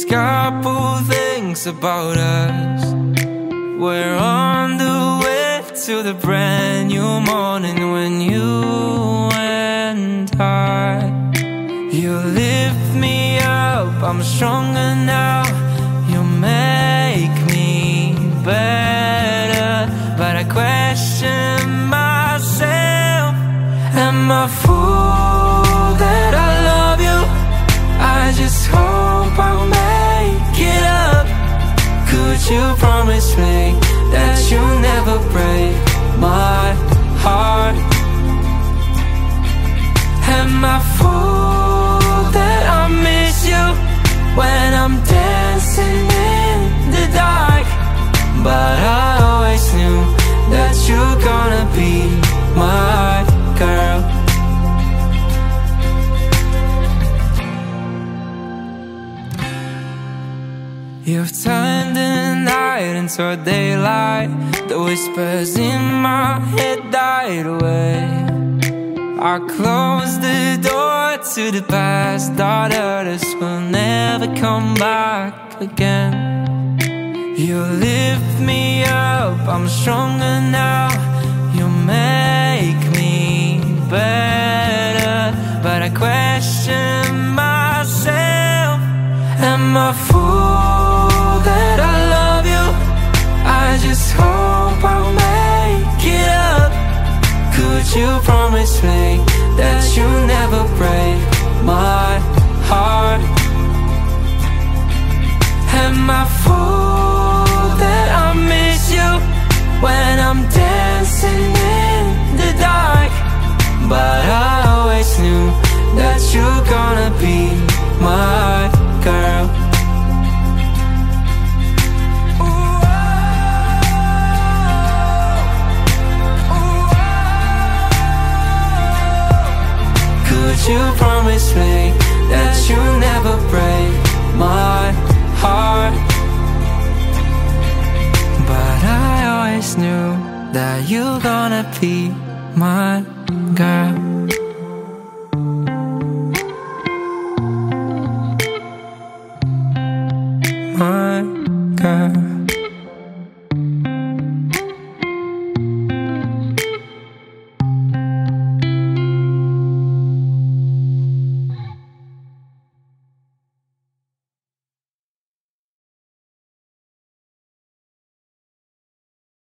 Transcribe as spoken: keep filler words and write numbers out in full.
couple things about us. We're on the way to the brand new morning when you and I. You lift me up, I'm stronger now. You make me better, but I question myself. Am I a fool that I love you? I just hope I'll make it up. Could you promise me that you'll never break my heart? Am I a fool that I miss you when I'm dancing in the dark? But I always knew that you're gonna be my girl. You've turned the night into a daylight. The whispers in my head died away. I closed the door to the past. Thought us will never come back again. You lift me up, I'm stronger now. You make me better, but I question myself. Am I a fool that I love you? I just hope I'll make it up. Could you promise me that you'll never break my heart? Am I a fool that I miss you when I'm dancing in the dark? But I always knew that you're gonna be my girl. Could you promise me that you'll never break my heart? But I always knew that you're gonna be my girl.